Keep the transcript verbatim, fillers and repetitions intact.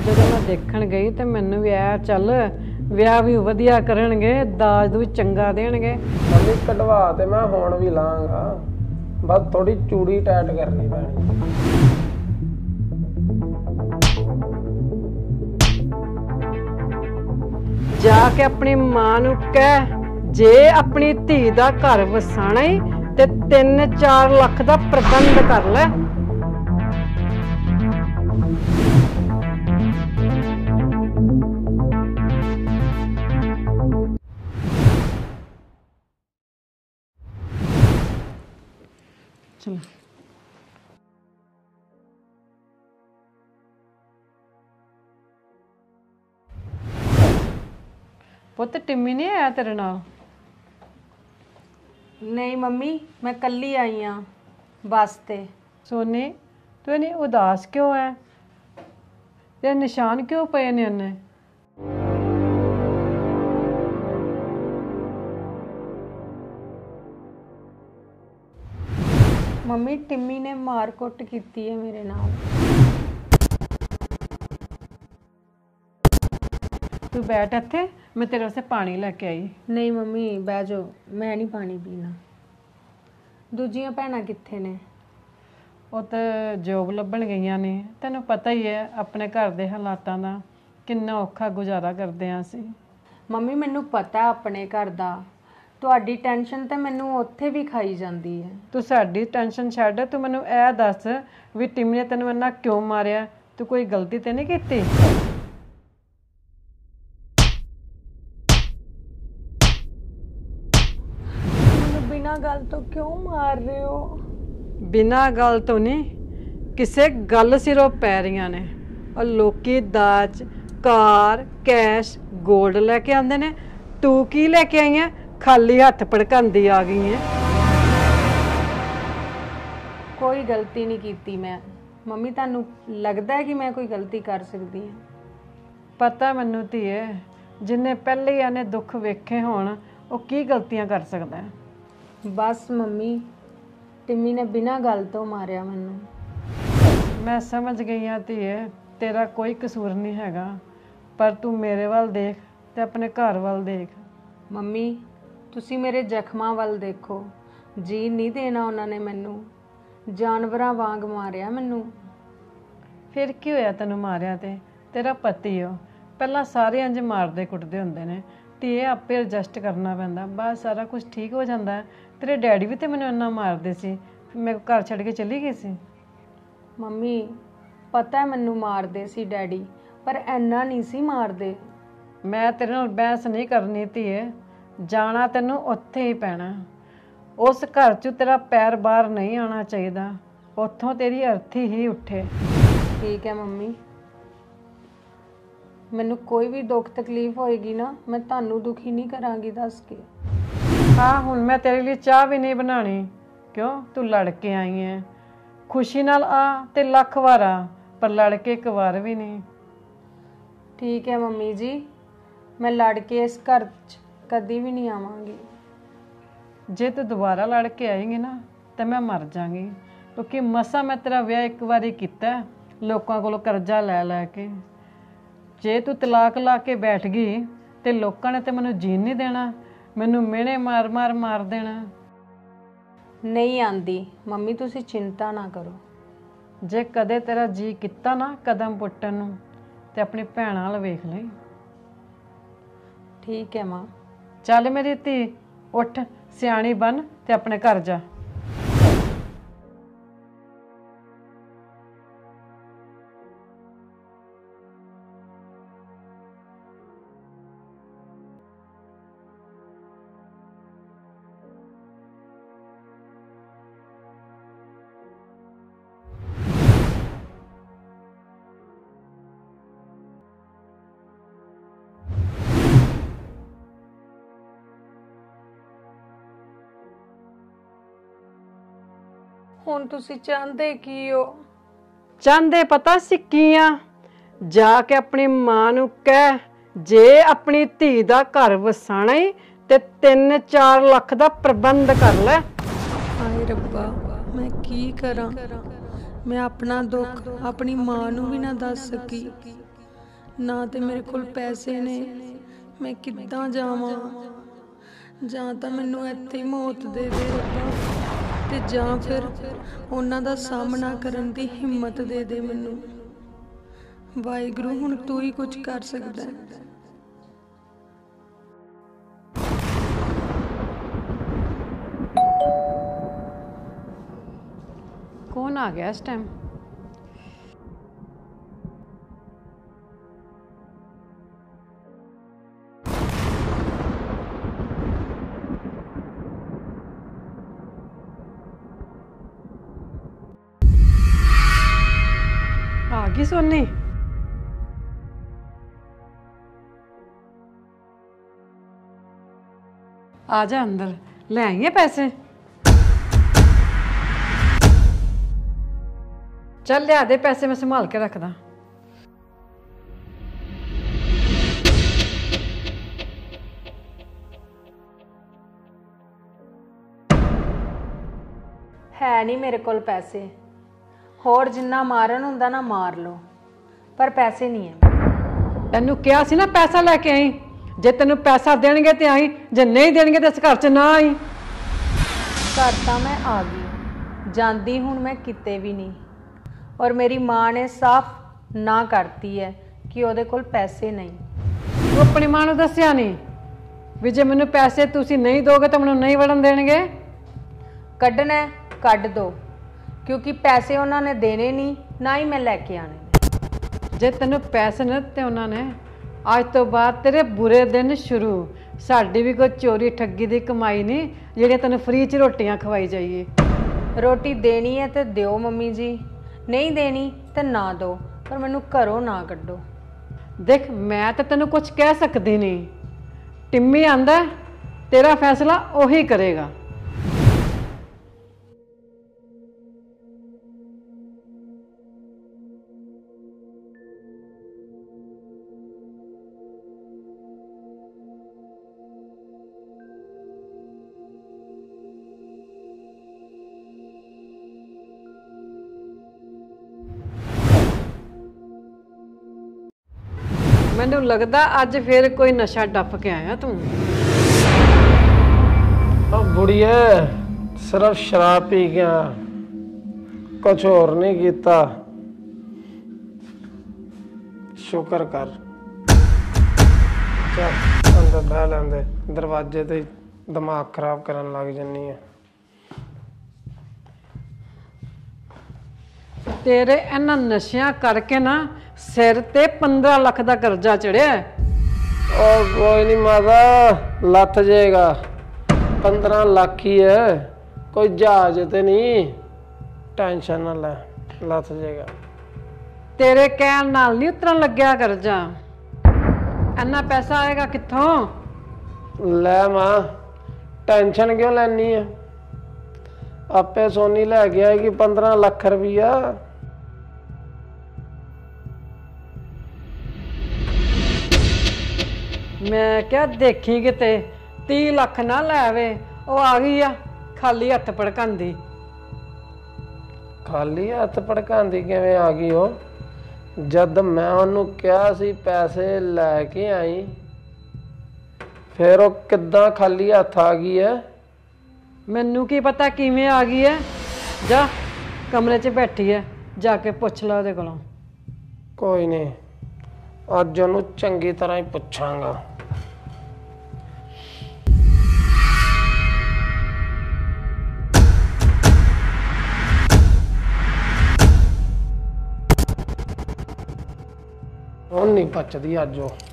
ਜਦੋਂ ਮੈਂ ਦੇਖਣ ਗਈ ਤੇ ਮੈਨੂੰ ਵੀ ਆਇਆ ਚੱਲ ਵਿਆਹ ਵੀ ਵਧੀਆ ਕਰਨਗੇ, ਦਾਜ ਵੀ ਚੰਗਾ ਦੇਣਗੇ। ਮੰਮੀ ਕਢਵਾ ਤੇ ਮੈਂ ਹੁਣ ਵੀ ਲਾਂਗਾ, ਬਸ ਥੋੜੀ ਚੂੜੀ ਟਾਈਟ ਕਰਨੀ ਪੈਣੀ। ਜਾ ਕੇ ਆਪਣੀ ਮਾਂ ਨੂੰ ਕਹਿ, ਜੇ ਆਪਣੀ ਧੀ ਦਾ ਘਰ ਵਸਾਣਾ ਹੀ ਤੇ ਤਿੰਨ ਚਾਰ ਲੱਖ ਦਾ ਪ੍ਰਬੰਧ ਕਰ ਲੈ। ਚਲੋ ਪੁੱਤ, ਟਿੰਮੀ ਨਹੀਂ ਆਇਆ ਤੇਰੇ ਨਾਲ? नहीं मम्मी, मैं कल ही आई हाँ बस ते। सोनी, तू नहीं उदास क्यों है? तेरे निशान क्यों पे ने उन्हें? मम्मी, टिम्मी ने मार कुट की है मेरे नाल। तू बैठ इत्थे, मैं तेरे वास्ते पानी लेके आई। नहीं मम्मी बह जाओ, मैं नहीं पानी पीना। दूजियां भैणां कित्थे ने? ਉਹ ਤਾਂ ਜੋਬ ਲੱਭਣ ਗਈਆਂ ਨੇ। ਤੈਨੂੰ ਪਤਾ ਹੀ ਹੈ ਆਪਣੇ ਘਰ ਦੇ ਹਾਲਾਤਾਂ ਦਾ ਕਿੰਨਾ ਔਖਾ ਗੁਜ਼ਾਰਾ ਕਰਦੇ ਆਂ ਅਸੀਂ। ਮੰਮੀ ਮੈਨੂੰ ਪਤਾ ਆਪਣੇ ਘਰ ਦਾ, ਤੁਹਾਡੀ ਟੈਨਸ਼ਨ ਤੇ ਮੈਨੂੰ ਉੱਥੇ ਵੀ ਖਾਈ ਜਾਂਦੀ ਹੈ। ਤੂੰ ਸਾਡੀ ਟੈਨਸ਼ਨ ਛੱਡ, ਤੂੰ ਮੈਨੂੰ ਇਹ ਦੱਸ ਵੀ ਟਿੰਮੀ ਨੇ ਤੈਨੂੰ ਇੰਨਾ ਕਿਉਂ ਮਾਰਿਆ? ਤੂੰ ਕੋਈ ਗਲਤੀ ਤੇ ਨਹੀਂ ਕੀਤੀ? ਮੈਨੂੰ ਬਿਨਾਂ ਗੱਲ ਤੋਂ ਕਿਉਂ ਮਾਰ ਰਹੇ ਹੋ? ਬਿਨਾਂ ਗੱਲ ਤੋਂ ਨਹੀਂ, ਕਿਸੇ ਗੱਲ ਸਿਰੋਂ ਪੈ ਰਹੀਆਂ ਨੇ। ਔਰ ਲੋਕੀ ਦਾਜ, ਕਾਰ, ਕੈਸ਼, ਗੋਲਡ ਲੈ ਕੇ ਆਉਂਦੇ ਨੇ, ਤੂੰ ਕੀ ਲੈ ਕੇ ਆਈ ਹੈ? ਖਾਲੀ ਹੱਥ ਭੜਕਾਉਂਦੀ ਆ ਗਈ ਹੈ। ਕੋਈ ਗਲਤੀ ਨਹੀਂ ਕੀਤੀ ਮੈਂ। ਮੰਮੀ ਤੁਹਾਨੂੰ ਲੱਗਦਾ ਹੈ ਕਿ ਮੈਂ ਕੋਈ ਗਲਤੀ ਕਰ ਸਕਦੀ ਹਾਂ? ਪਤਾ ਮੈਨੂੰ ਧੀਏ, ਜਿੰਨੇ ਪਹਿਲੇ ਹੀ ਇਹਨੇ ਦੁੱਖ ਵੇਖੇ ਹੋਣ ਉਹ ਕੀ ਗਲਤੀਆਂ ਕਰ ਸਕਦਾ ਹੈ। ਬਸ ਮੰਮੀ, ਟਿੰਮੀ ਨੇ ਬਿਨਾਂ ਗੱਲ ਤੋਂ ਮਾਰਿਆ ਮੈਨੂੰ। ਮੈਂ ਸਮਝ ਗਈ ਹਾਂ ਧੀਏ, ਤੇਰਾ ਕੋਈ ਕਸੂਰ ਨਹੀਂ ਹੈਗਾ, ਪਰ ਤੂੰ ਮੇਰੇ ਵੱਲ ਦੇਖ ਤੇ ਆਪਣੇ ਘਰ ਵੱਲ ਦੇਖ। ਮੰਮੀ, ਤੁਸੀਂ ਮੇਰੇ ਜ਼ਖਮਾਂ ਵੱਲ ਦੇਖੋ। ਜੀ ਨਹੀਂ ਦੇਣਾ ਉਹਨਾਂ ਨੇ ਮੈਨੂੰ, ਜਾਨਵਰਾਂ ਵਾਂਗ ਮਾਰਿਆ ਮੈਨੂੰ। ਫਿਰ ਕੀ ਹੋਇਆ ਤੈਨੂੰ ਮਾਰਿਆ? ਤੇ ਤੇਰਾ ਪਤੀ ਹੋ, ਪਹਿਲਾਂ ਸਾਰੇ ਇੰਜ ਮਾਰਦੇ ਕੁੱਟਦੇ ਹੁੰਦੇ ਨੇ, ਧੀਏ ਆਪੇ ਐਡਜਸਟ ਕਰਨਾ ਪੈਂਦਾ, ਬਾਅਦ ਸਾਰਾ ਕੁਝ ਠੀਕ ਹੋ ਜਾਂਦਾ। ਤੇਰੇ ਡੈਡੀ ਵੀ ਤੇ ਮੈਨੂੰ ਇੰਨਾ ਮਾਰਦੇ ਸੀ, ਮੈਂ ਘਰ ਛੱਡ ਕੇ ਚਲੀ ਗਈ ਸੀ। ਮੰਮੀ ਪਤਾ ਮੈਨੂੰ ਮਾਰਦੇ ਸੀ ਡੈਡੀ, ਪਰ ਇੰਨਾ ਨਹੀਂ ਸੀ ਮਾਰਦੇ। ਮੈਂ ਤੇਰੇ ਨਾਲ ਬਹਿਸ ਨਹੀਂ ਕਰਨੀ ਧੀਏ, ਜਾਣਾ ਤੈਨੂੰ ਉੱਥੇ ਹੀ ਪੈਣਾ। ਉਸ ਘਰ 'ਚ ਤੇਰਾ ਪੈਰ ਬਾਹਰ ਨਹੀਂ ਆਉਣਾ ਚਾਹੀਦਾ, ਉੱਥੋਂ ਤੇਰੀ ਅਰਥੀ ਹੀ ਉੱਠੇ। ਠੀਕ ਹੈ ਮੰਮੀ, ਮੈਨੂੰ ਕੋਈ ਵੀ ਦੁੱਖ ਤਕਲੀਫ ਹੋਏਗੀ ਨਾ, ਮੈਂ ਤੁਹਾਨੂੰ ਦੁਖੀ ਨਹੀਂ ਕਰਾਂਗੀ ਦੱਸ ਕੇ। ਹਾਂ, ਹੁਣ ਮੈਂ ਤੇਰੇ ਲਈ ਚਾਹ ਵੀ ਨਹੀਂ ਬਣਾਉਣੀ। ਕਿਉਂ? ਤੂੰ ਲੜ ਕੇ ਆਈ ਹੈ। ਖੁਸ਼ੀ ਨਾਲ ਆ ਤੇ ਲੱਖ ਵਾਰ ਆ, ਪਰ ਲੜ ਕੇ ਇੱਕ ਵਾਰ ਵੀ ਨਹੀਂ। ਠੀਕ ਹੈ ਮੰਮੀ ਜੀ, ਮੈਂ ਲੜ ਕੇ ਇਸ ਘਰ 'ਚ ਕਦੀ ਵੀ ਨਹੀਂ ਆਵਾਂਗੀ। ਜੇ ਤੂੰ ਦੁਬਾਰਾ ਲੜ ਕੇ ਆਏਂਗੀ ਨਾ ਤਾਂ ਮੈਂ ਮਰ ਜਾਵਾਂਗੀ, ਕਿਉਂਕਿ ਮਸਾਂ ਮੈਂ ਤੇਰਾ ਵਿਆਹ ਇੱਕ ਵਾਰੀ ਕੀਤਾ ਲੋਕਾਂ ਕੋਲੋਂ ਕਰਜ਼ਾ ਲੈ ਲੈ ਕੇ। ਜੇ ਤੂੰ ਤਲਾਕ ਲਾ ਕੇ ਬੈਠ ਗਈ ਤੇ ਲੋਕਾਂ ਨੇ ਤੇ ਮੈਨੂੰ ਜੀਣ ਨਹੀਂ ਦੇਣਾ, ਮੈਨੂੰ ਮਿਹਣੇ ਮਾਰ ਮਾਰ ਮਾਰ ਦੇਣਾ। ਨਹੀਂ ਆਂਦੀ ਮੰਮੀ, ਤੁਸੀਂ ਚਿੰਤਾ ਨਾ ਕਰੋ। ਜੇ ਕਦੇ ਤੇਰਾ ਜੀ ਕੀਤਾ ਨਾ ਕਦਮ ਪੁੱਟਣ ਨੂੰ ਤੇ ਆਪਣੀ ਭੈਣਾਂ ਵੱਲ ਵੇਖ ਲਈ। ਠੀਕ ਹੈ ਮਾਂ। ਚੱਲ ਮੇਰੀ ਧੀ, ਉੱਠ, ਸਿਆਣੀ ਬਣ ਤੇ ਆਪਣੇ ਘਰ ਜਾ। ਹੁਣ ਤੁਸੀਂ ਚਾਹੁੰਦੇ ਕੀ ਹੋ? ਚਾਹੁੰਦੇ ਪਤਾ ਸੀ ਕੀ ਆ? ਜਾ ਕੇ ਆਪਣੀ ਮਾਂ ਨੂੰ ਕਹਿ, ਜੇ ਆਪਣੀ ਧੀ ਦਾ ਘਰ ਵਸਾਣਾ ਹੀ ਤੇ ਤਿੰਨ ਚਾਰ ਲੱਖ ਦਾ ਪ੍ਰਬੰਧ ਕਰ ਲੈ। ਹਾਏ ਰੱਬਾ, ਮੈਂ ਕੀ ਕਰਾਂ? ਮੈਂ ਆਪਣਾ ਦੁੱਖ ਆਪਣੀ ਮਾਂ ਨੂੰ ਵੀ ਨਾ ਦੱਸ ਸਕੀ। ਨਾ ਤੇ ਮੇਰੇ ਕੋਲ ਪੈਸੇ ਨੇ, ਮੈਂ ਕਿੱਦਾਂ ਜਾਵਾਂ? ਜਾਂ ਤਾਂ ਮੈਨੂੰ ਇੱਥੇ ਹੀ ਮੌਤ ਦੇ ਦੇ ਰੱਬਾ, ਤੇ ਜਾਂ ਫਿਰ ਉਹਨਾਂ ਦਾ ਸਾਹਮਣਾ ਕਰਨ ਦੀ ਹਿੰਮਤ ਦੇ ਦੇ ਮੈਨੂੰ। ਵਾਹਿਗੁਰੂ, ਹੁਣ ਤੂੰ ਹੀ ਕੁਝ ਕਰ ਸਕਦਾ ਹੈ। कौन आ गया इस टाइम? आ गई सोनी? आ जा अंदर, ले आइए पैसे। चल लिया दे पैसे, मैं संभाल के रखदा। ਹੈ ਨਹੀਂ ਮੇਰੇ ਕੋਲ ਪੈਸੇ। ਹੋਰ ਜਿੰਨਾ ਮਾਰਨ ਹੁੰਦਾ ਨਾ ਮਾਰ ਲਓ, ਪਰ ਪੈਸੇ ਨਹੀਂ ਹੈ। ਤੈਨੂੰ ਕਿਹਾ ਸੀ ਨਾ ਪੈਸਾ ਲੈ ਕੇ ਆਈ। ਜੇ ਤੈਨੂੰ ਪੈਸਾ ਦੇਣਗੇ ਤੇ ਆਈ, ਜੇ ਨਹੀਂ ਦੇਣਗੇ ਤੇ ਇਸ ਘਰ 'ਚ ਨਾ ਆਈ। ਘਰ ਤਾਂ ਮੈਂ ਆ ਗਈ, ਜਾਂਦੀ ਹੁਣ ਮੈਂ ਕਿਤੇ ਵੀ ਨਹੀਂ। और मेरी माँ ने साफ ना करती है कि ਉਹਦੇ ਕੋਲ ਪੈਸੇ ਨਹੀਂ। ਤੂੰ ਆਪਣੀ ਮਾਂ ਨੂੰ ਦੱਸਿਆ ਨਹੀਂ ਵੀ ਜੇ ਮੈਨੂੰ ਪੈਸੇ ਤੁਸੀਂ ਨਹੀਂ ਦੋਗੇ ਤਾਂ ਮੈਨੂੰ ਨਹੀਂ ਵੜਨ ਦੇਣਗੇ? ਕੱਢਣਾ ਕੱਢ ਦੋ, ਕਿਉਂਕਿ ਪੈਸੇ ਉਹਨਾਂ ਨੇ ਦੇਣੇ ਨਹੀਂ, ਨਾ ਹੀ ਮੈਂ ਲੈ ਕੇ ਆਣੇ। ਜੇ ਤੈਨੂੰ ਪੈਸੇ ਨਾ ਦਿੱਤੇ ਉਹਨਾਂ ਨੇ, ਅੱਜ ਤੋਂ ਬਾਅਦ ਤੇਰੇ ਬੁਰੇ ਦਿਨ ਸ਼ੁਰੂ। ਸਾਡੀ ਵੀ ਕੋਈ ਚੋਰੀ ਠੱਗੀ ਦੀ ਕਮਾਈ ਨਹੀਂ ਜਿਹੜੀ ਤੈਨੂੰ ਫ੍ਰੀ 'ਚ ਰੋਟੀਆਂ ਖਵਾਈ ਜਾਈਏ। ਰੋਟੀ ਦੇਣੀ ਹੈ ਤੇ ਦਿਓ ਮੰਮੀ ਜੀ, नहीं देनी तो ना दो, पर मैनू घरों ना कड्डो। देख, मैं तो तेन कुछ कह सकती नहीं। टिम्मी आंदा, तेरा फैसला वही करेगा। मैनू लगता अज फिर कोई नशा टप के आया तू। बुढ़िया सिर्फ शराब पी गया, कुछ और नहीं किया। शुक्र कर। चल अंदर बह लेंदे, दरवाजे ते दिमाग खराब करन लग जानी है। तेरे इन्हां नशियां करके ना सिर ते पंद्रह लाख का कर्जा चढ़िया। और कोई नहीं माता, लथ जाएगा। पंद्रह लाख ही है, कोई जहाज ते नहीं, टेंशन ना ले, लथ जाएगा। तेरे कहन नाल नहीं उतरन लग्या कर्जा। इन्ना पैसा आएगा कित्थों? ले मां, टेंशन क्यों लैनी है? आपे सोनी लै गया कि पंद्रह लाख रुपया। मैं क्या देखी किते तीह लख ना लैवे, वो आ गई आ खाली हथ भड़कांदी। खाली हथ भड़कांदी किवें आ गई हो? जद मैं उन्होंने कहा सी पैसे लैके आई, फिर वो किद्दां खाली हथ आ गई है? मैनू की पता किवें आ गई है। जा कमरे च बैठी है, जाके पुछ ला ਉਹਦੇ ਕੋਲੋਂ। कोई नहीं, अज ਉਹਨੂੰ चंगी तरह ही पुछांगा। ਹੁਣ नहीं पचदी अज ਉਹ।